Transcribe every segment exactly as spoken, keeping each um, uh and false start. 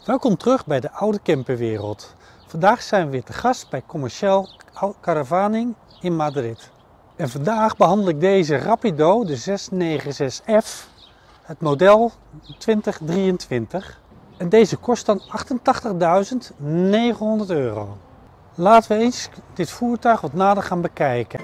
Welkom terug bij de oude camperwereld. Vandaag zijn we weer te gast bij Comercial Caravaning in Madrid. En vandaag behandel ik deze Rapido, de zes negen zes F, het model twintig drieëntwintig. En deze kost dan achtentachtigduizend negenhonderd euro. Laten we eens dit voertuig wat nader gaan bekijken.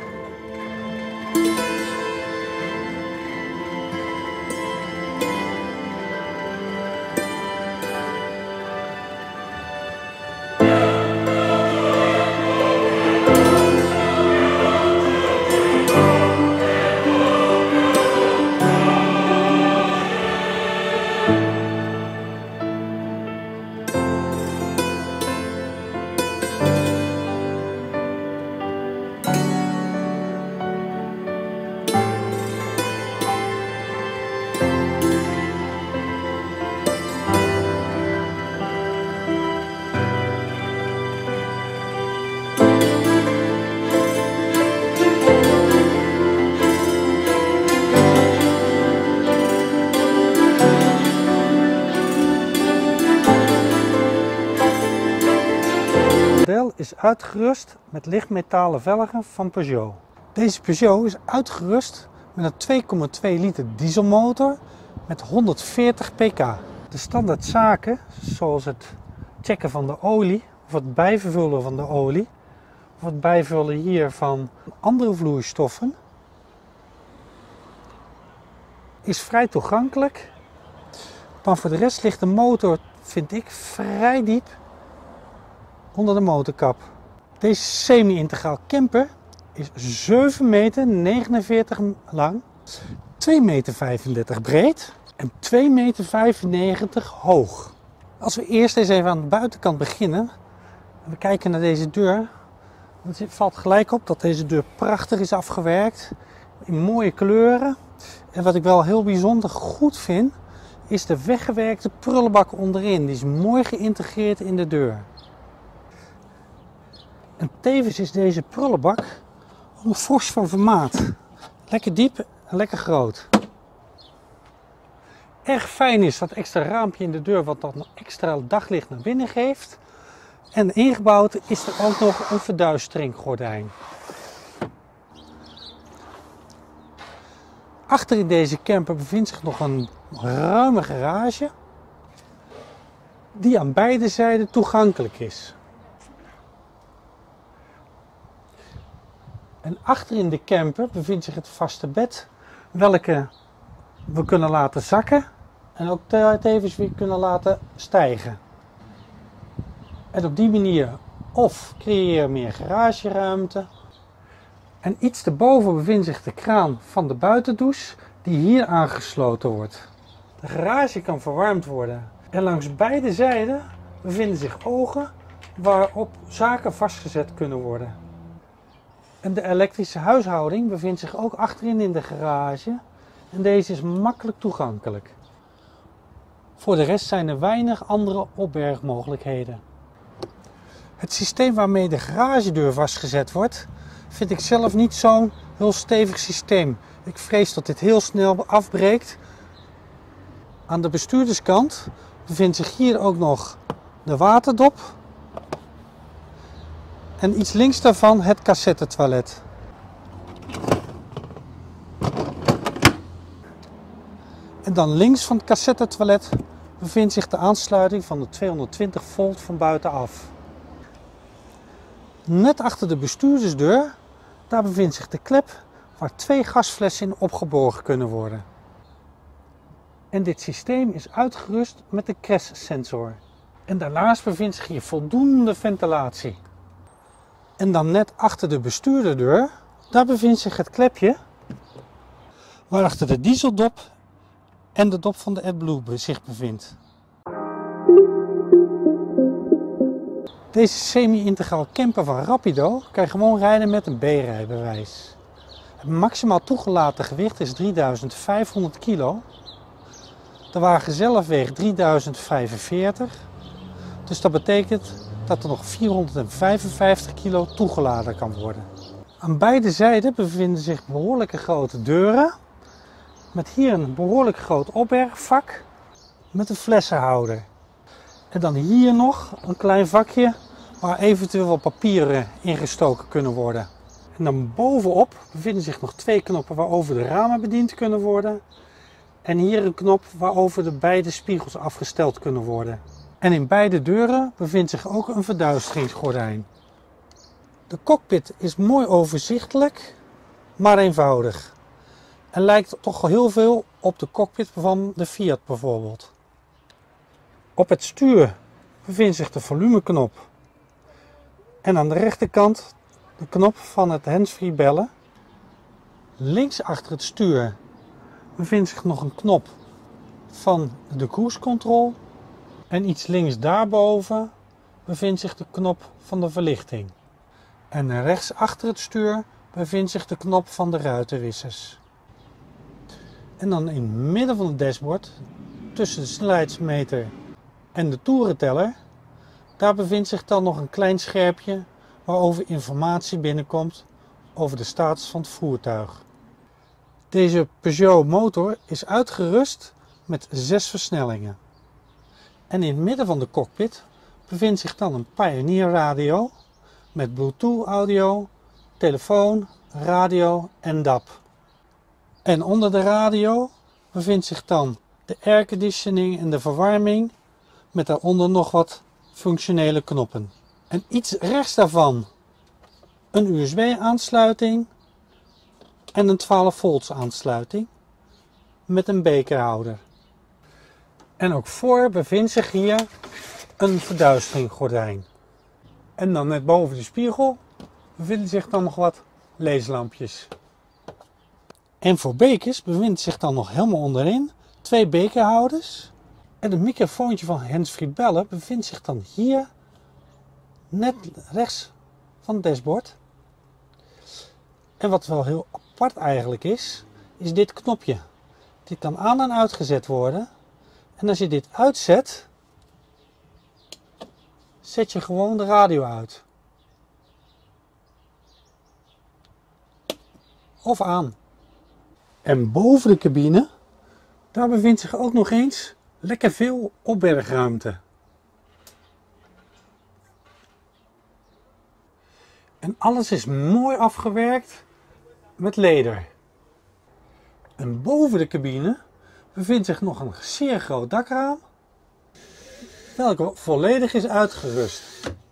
Het model is uitgerust met lichtmetalen velgen van Peugeot. Deze Peugeot is uitgerust met een twee komma twee liter dieselmotor met honderdveertig pk. De standaard zaken, zoals het checken van de olie, of het bijvullen van de olie, of het bijvullen hier van andere vloeistoffen, is vrij toegankelijk. Maar voor de rest ligt de motor, vind ik, vrij diep onder de motorkap. Deze semi-integraal camper is zeven meter negenenveertig lang, twee meter vijfendertig breed en twee meter vijfennegentig hoog. Als we eerst eens even aan de buitenkant beginnen en we kijken naar deze deur, dan valt gelijk op dat deze deur prachtig is afgewerkt in mooie kleuren. En wat ik wel heel bijzonder goed vind, is de weggewerkte prullenbak onderin. Die is mooi geïntegreerd in de deur. En tevens is deze prullenbak ook fors van formaat. Lekker diep en lekker groot. Erg fijn is dat extra raampje in de deur wat dan extra daglicht naar binnen geeft. En ingebouwd is er ook nog een verduisteringgordijn. Achter in deze camper bevindt zich nog een ruime garage die aan beide zijden toegankelijk is. En achter in de camper bevindt zich het vaste bed, welke we kunnen laten zakken en ook tevens weer kunnen laten stijgen. En op die manier of creëer je meer garageruimte. En iets erboven bevindt zich de kraan van de buitendouche die hier aangesloten wordt. De garage kan verwarmd worden en langs beide zijden bevinden zich ogen waarop zaken vastgezet kunnen worden. En de elektrische huishouding bevindt zich ook achterin in de garage en deze is makkelijk toegankelijk. Voor de rest zijn er weinig andere opbergmogelijkheden. Het systeem waarmee de garagedeur vastgezet wordt, vind ik zelf niet zo'n heel stevig systeem. Ik vrees dat dit heel snel afbreekt. Aan de bestuurderskant bevindt zich hier ook nog de waterdop. En iets links daarvan het cassettetoilet. En dan links van het cassettetoilet bevindt zich de aansluiting van de tweehonderdtwintig volt van buitenaf. Net achter de bestuurdersdeur, daar bevindt zich de klep waar twee gasflessen in opgeborgen kunnen worden. En dit systeem is uitgerust met de crashtsensor. En daarnaast bevindt zich hier voldoende ventilatie. En dan net achter de bestuurderdeur, daar bevindt zich het klepje waarachter de dieseldop en de dop van de AdBlue zich bevindt. Deze semi-integraal camper van Rapido kan je gewoon rijden met een B-rijbewijs. Het maximaal toegelaten gewicht is drieduizend vijfhonderd kilo. De wagen zelf weegt drieduizend vijfenveertig. Dus dat betekent dat er nog vierhonderdvijfenvijftig kilo toegeladen kan worden. Aan beide zijden bevinden zich behoorlijke grote deuren. Met hier een behoorlijk groot opbergvak met een flessenhouder. En dan hier nog een klein vakje waar eventueel wat papieren ingestoken kunnen worden. En dan bovenop bevinden zich nog twee knoppen waarover de ramen bediend kunnen worden. En hier een knop waarover de beide spiegels afgesteld kunnen worden. En in beide deuren bevindt zich ook een verduisteringsgordijn. De cockpit is mooi overzichtelijk, maar eenvoudig. En lijkt toch heel veel op de cockpit van de Fiat bijvoorbeeld. Op het stuur bevindt zich de volumeknop. En aan de rechterkant de knop van het handsfree bellen. Links achter het stuur bevindt zich nog een knop van de cruise control. En iets links daarboven bevindt zich de knop van de verlichting. En rechts achter het stuur bevindt zich de knop van de ruitenwissers. En dan in het midden van het dashboard, tussen de snelheidsmeter en de toerenteller, daar bevindt zich dan nog een klein schermpje waarover informatie binnenkomt over de status van het voertuig. Deze Peugeot motor is uitgerust met zes versnellingen. En in het midden van de cockpit bevindt zich dan een Pioneer radio met Bluetooth audio, telefoon, radio en D A B. En onder de radio bevindt zich dan de airconditioning en de verwarming met daaronder nog wat functionele knoppen. En iets rechts daarvan een U S B aansluiting en een twaalf volts aansluiting met een bekerhouder. En ook voor bevindt zich hier een verduisteringgordijn. En dan net boven de spiegel bevinden zich dan nog wat leeslampjes. En voor bekers bevindt zich dan nog helemaal onderin twee bekerhouders. En het microfoontje van handsfree bellen bevindt zich dan hier net rechts van het dashboard. En wat wel heel apart eigenlijk is, is dit knopje. Dit kan aan en uitgezet worden. En als je dit uitzet, zet je gewoon de radio uit. Of aan. En boven de cabine, daar bevindt zich ook nog eens lekker veel opbergruimte. En alles is mooi afgewerkt met leder. En boven de cabine bevindt zich nog een zeer groot dakraam, welke volledig is uitgerust.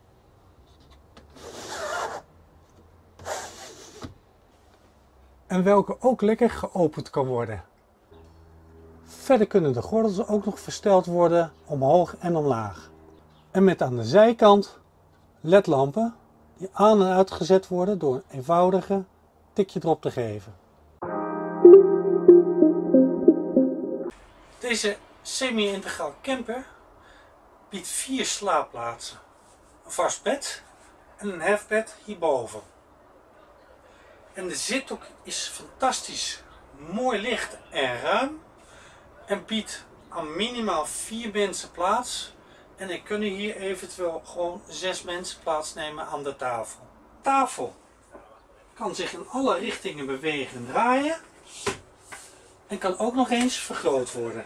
En welke ook lekker geopend kan worden. Verder kunnen de gordels ook nog versteld worden omhoog en omlaag. En met aan de zijkant ledlampen die aan en uitgezet worden door een eenvoudige tikje erop te geven. Deze semi-integraal camper biedt vier slaapplaatsen, een vast bed en een hefbed hierboven. En de zithoek is fantastisch, mooi licht en ruim en biedt aan minimaal vier mensen plaats. En er kunnen hier eventueel gewoon zes mensen plaatsnemen aan de tafel. De tafel kan zich in alle richtingen bewegen en draaien en kan ook nog eens vergroot worden.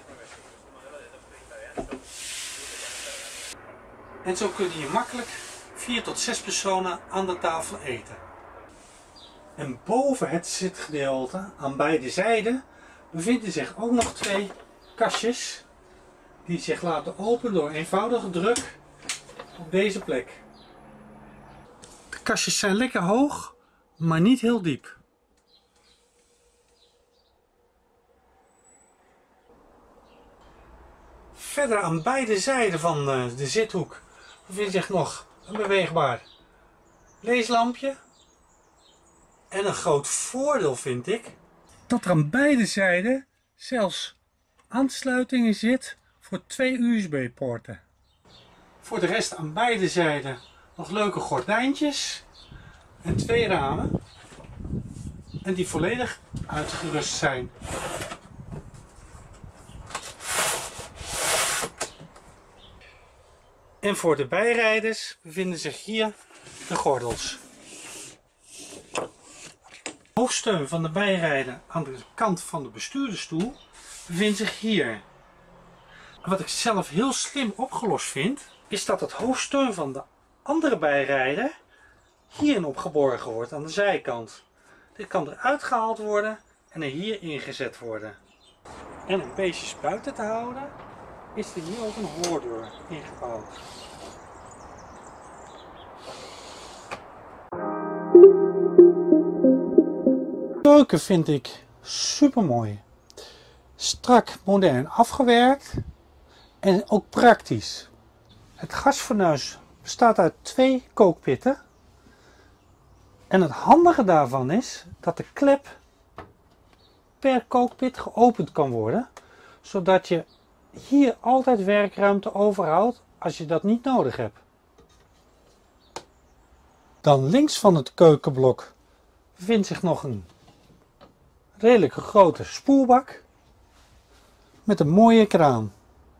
En zo kun je makkelijk vier tot zes personen aan de tafel eten. En boven het zitgedeelte aan beide zijden bevinden zich ook nog twee kastjes die zich laten openen door eenvoudige druk op deze plek. De kastjes zijn lekker hoog, maar niet heel diep. Verder aan beide zijden van de zithoek bevindt zich nog een beweegbaar leeslampje. En een groot voordeel vind ik dat er aan beide zijden zelfs aansluitingen zit voor twee U S B-poorten. Voor de rest aan beide zijden nog leuke gordijntjes en twee ramen. En die volledig uitgerust zijn. En voor de bijrijders bevinden zich hier de gordels. De hoofdsteun van de bijrijder aan de kant van de bestuurdersstoel bevindt zich hier. Wat ik zelf heel slim opgelost vind, is dat het hoofdsteun van de andere bijrijder hierin opgeborgen wordt aan de zijkant. Dit kan eruit gehaald worden en er hier ingezet worden. En om beestjes buiten te houden, is er hier ook een hoordeur ingebouwd. De keuken vind ik super mooi. Strak, modern afgewerkt en ook praktisch. Het gasfornuis bestaat uit twee kookpitten. En het handige daarvan is dat de klep per kookpit geopend kan worden, zodat je hier altijd werkruimte overhoudt als je dat niet nodig hebt. Dan links van het keukenblok bevindt zich nog een redelijk grote spoelbak met een mooie kraan.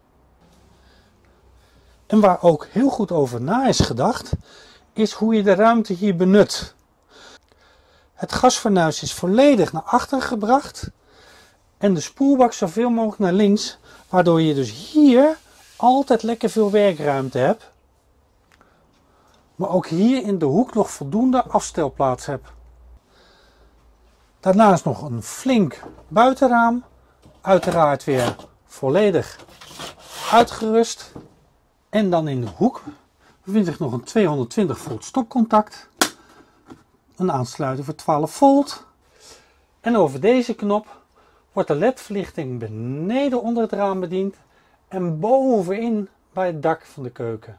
En waar ook heel goed over na is gedacht, is hoe je de ruimte hier benut. Het gasfornuis is volledig naar achteren gebracht en de spoelbak zoveel mogelijk naar links, waardoor je dus hier altijd lekker veel werkruimte hebt. Maar ook hier in de hoek nog voldoende afstelplaats hebt. Daarnaast nog een flink buitenraam, uiteraard weer volledig uitgerust. En dan in de hoek bevindt zich nog een tweehonderdtwintig volt stopcontact. Een aansluiting voor twaalf volt. En over deze knop wordt de ledverlichting beneden onder het raam bediend en bovenin bij het dak van de keuken.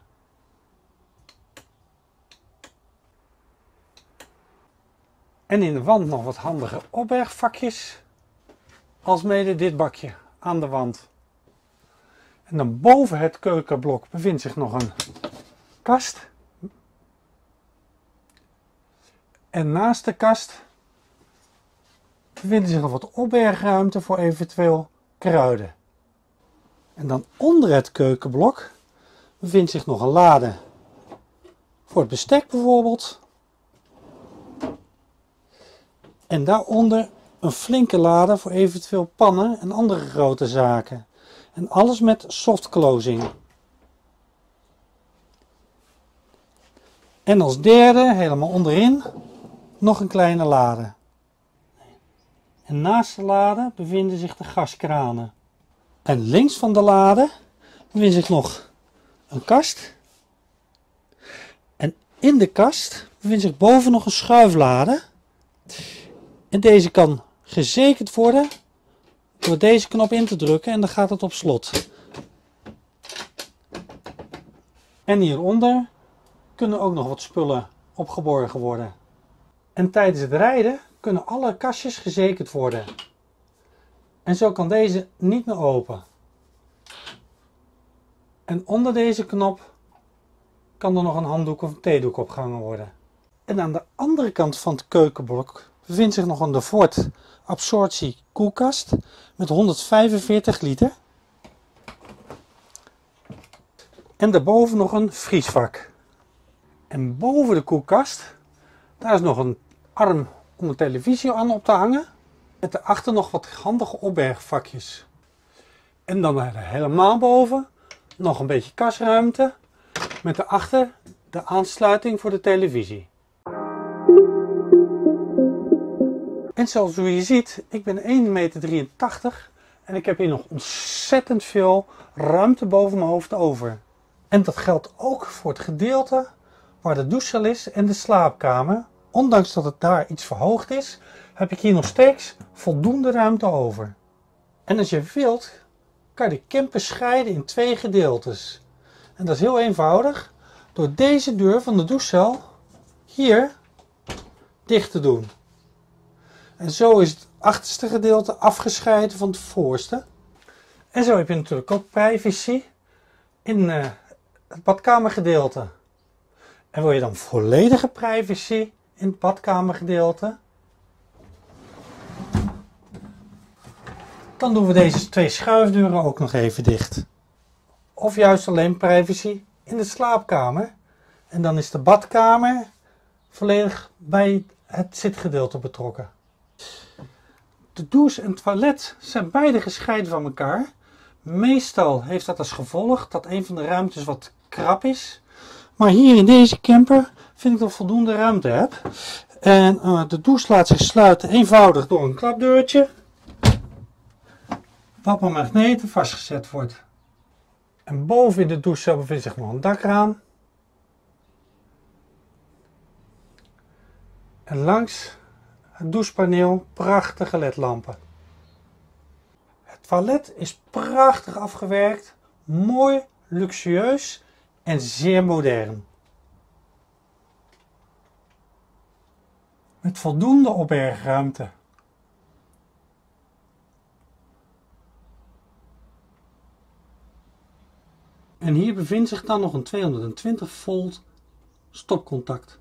En in de wand nog wat handige opbergvakjes, alsmede dit bakje aan de wand. En dan boven het keukenblok bevindt zich nog een kast. En naast de kast bevindt zich nog wat opbergruimte voor eventueel kruiden. En dan onder het keukenblok bevindt zich nog een lade voor het bestek bijvoorbeeld. En daaronder een flinke lade voor eventueel pannen en andere grote zaken. En alles met soft closing. En als derde, helemaal onderin, nog een kleine lade. En naast de lade bevinden zich de gaskranen. En links van de lade bevindt zich nog een kast. En in de kast bevindt zich boven nog een schuiflade. En deze kan gezekerd worden door deze knop in te drukken en dan gaat het op slot. En hieronder kunnen ook nog wat spullen opgeborgen worden. En tijdens het rijden kunnen alle kastjes gezekerd worden. En zo kan deze niet meer open. En onder deze knop kan er nog een handdoek of een theedoek opgehangen worden. En aan de andere kant van het keukenblok bevindt zich nog een De Voort absorptie koelkast met honderdvijfenveertig liter. En daarboven nog een vriesvak. En boven de koelkast, daar is nog een arm om de televisie aan op te hangen. Met daarachter nog wat handige opbergvakjes. En dan helemaal boven nog een beetje kastruimte. Met daarachter de aansluiting voor de televisie. En zoals je ziet, ik ben één meter drieëntachtig en ik heb hier nog ontzettend veel ruimte boven mijn hoofd over. En dat geldt ook voor het gedeelte waar de douchecel is en de slaapkamer. Ondanks dat het daar iets verhoogd is, heb ik hier nog steeds voldoende ruimte over. En als je wilt, kan je de camper scheiden in twee gedeeltes. En dat is heel eenvoudig, door deze deur van de douchecel hier dicht te doen. En zo is het achterste gedeelte afgescheiden van het voorste. En zo heb je natuurlijk ook privacy in uh, het badkamergedeelte. En wil je dan volledige privacy in het badkamergedeelte? Dan doen we deze twee schuifdeuren ook nog even dicht. Of juist alleen privacy in de slaapkamer. En dan is de badkamer volledig bij het zitgedeelte betrokken. De douche en het toilet zijn beide gescheiden van elkaar Meestal heeft dat als gevolg dat een van de ruimtes wat krap is. Maar hier in deze camper vind ik dat ik voldoende ruimte heb. En uh, de douche laat zich sluiten eenvoudig door een klapdeurtje. Wat met magneten vastgezet wordt. En boven in de douche bevindt zich nog een dakraam. En langs het douchepaneel prachtige ledlampen. Het toilet is prachtig afgewerkt, mooi, luxueus en zeer modern. Met voldoende opbergruimte. En hier bevindt zich dan nog een tweehonderdtwintig volt stopcontact.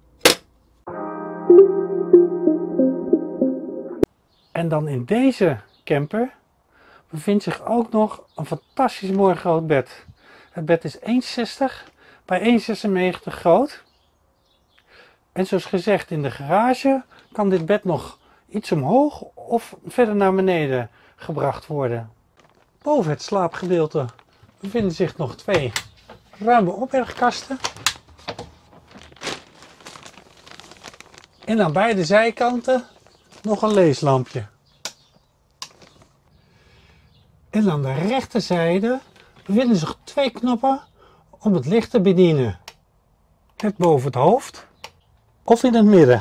En dan in deze camper bevindt zich ook nog een fantastisch mooi groot bed. Het bed is één komma zestig bij één komma zesennegentig groot. En zoals gezegd, in de garage kan dit bed nog iets omhoog of verder naar beneden gebracht worden. Boven het slaapgedeelte bevinden zich nog twee ruime opbergkasten. En aan beide zijkanten nog een leeslampje. En aan de rechterzijde bevinden zich twee knoppen om het licht te bedienen. Net boven het hoofd of in het midden.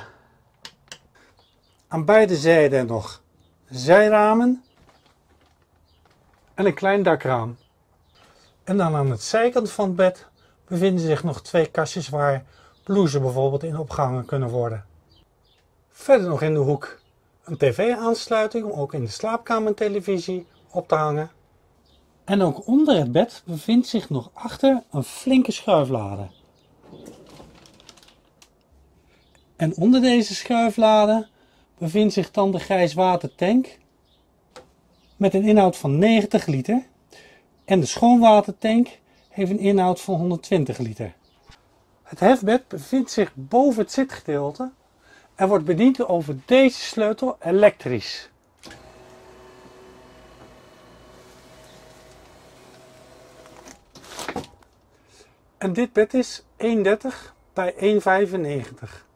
Aan beide zijden nog zijramen en een klein dakraam. En dan aan de zijkant van het bed bevinden zich nog twee kastjes waar blouses bijvoorbeeld in opgehangen kunnen worden. Verder nog in de hoek een tv-aansluiting om ook in de slaapkamer een televisie op te hangen. En ook onder het bed bevindt zich nog achter een flinke schuiflade. En onder deze schuiflade bevindt zich dan de grijswatertank met een inhoud van negentig liter. En de schoonwatertank heeft een inhoud van honderdtwintig liter. Het hefbed bevindt zich boven het zitgedeelte en wordt bediend over deze sleutel elektrisch. En dit bed is één komma dertig bij één komma vijfennegentig.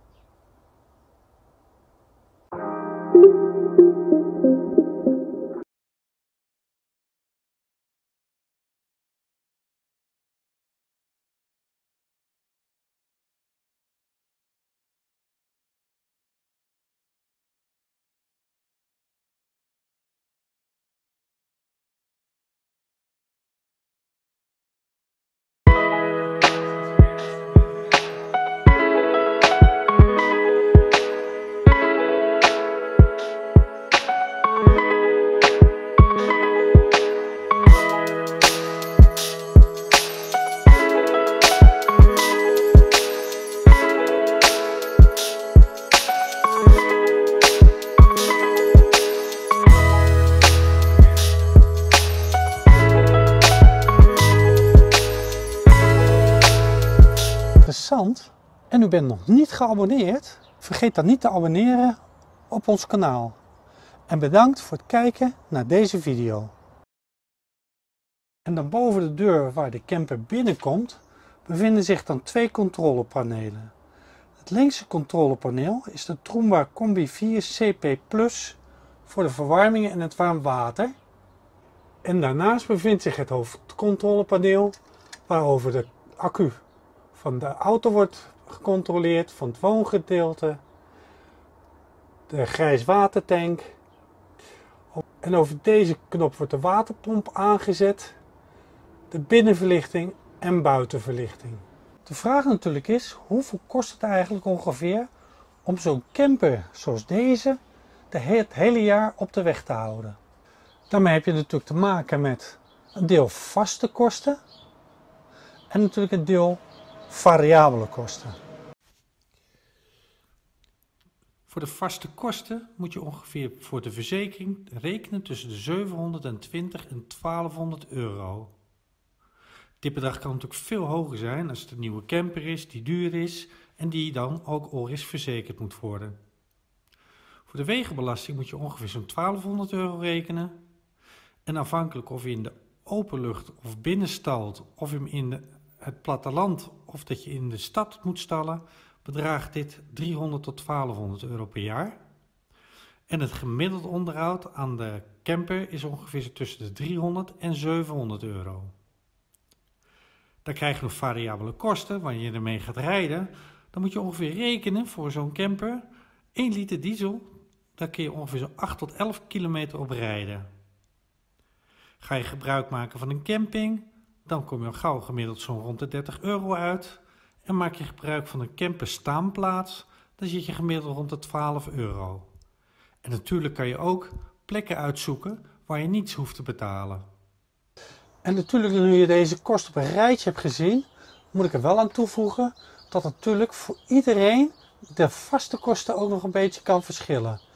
Interessant. En u bent nog niet geabonneerd? Vergeet dan niet te abonneren op ons kanaal. En bedankt voor het kijken naar deze video. En dan boven de deur waar de camper binnenkomt bevinden zich dan twee controlepanelen. Het linkse controlepaneel is de Trumba Combi vier C P Plus voor de verwarming en het warm water. En daarnaast bevindt zich het hoofdcontrolepaneel waarover de accu van de auto wordt gecontroleerd, van het woongedeelte, de grijswatertank. En over deze knop wordt de waterpomp aangezet, de binnenverlichting en buitenverlichting. De vraag natuurlijk is, hoeveel kost het eigenlijk ongeveer om zo'n camper zoals deze de het hele jaar op de weg te houden? Daarmee heb je natuurlijk te maken met een deel vaste kosten en natuurlijk een deel variabele kosten. Voor de vaste kosten moet je ongeveer voor de verzekering rekenen tussen de zevenhonderdtwintig en twaalfhonderd euro. Dit bedrag kan natuurlijk veel hoger zijn als het een nieuwe camper is die duur is en die dan ook ORIS verzekerd moet worden. Voor de wegenbelasting moet je ongeveer zo'n twaalfhonderd euro rekenen. En afhankelijk of je in de openlucht of binnen stalt, of je hem in de, het platteland of dat je in de stad moet stallen, bedraagt dit driehonderd tot twaalfhonderd euro per jaar. En het gemiddeld onderhoud aan de camper is ongeveer tussen de driehonderd en zevenhonderd euro. Dan krijg je nog variabele kosten wanneer je ermee gaat rijden. Dan moet je ongeveer rekenen voor zo'n camper. één liter diesel, daar kun je ongeveer zo'n acht tot elf kilometer op rijden. Ga je gebruik maken van een camping, dan kom je al gauw gemiddeld zo'n rond de dertig euro uit. En maak je gebruik van een camperstaanplaats, dan zit je gemiddeld rond de twaalf euro. En natuurlijk kan je ook plekken uitzoeken waar je niets hoeft te betalen. En natuurlijk, nu je deze kosten op een rijtje hebt gezien, moet ik er wel aan toevoegen dat natuurlijk voor iedereen de vaste kosten ook nog een beetje kan verschillen.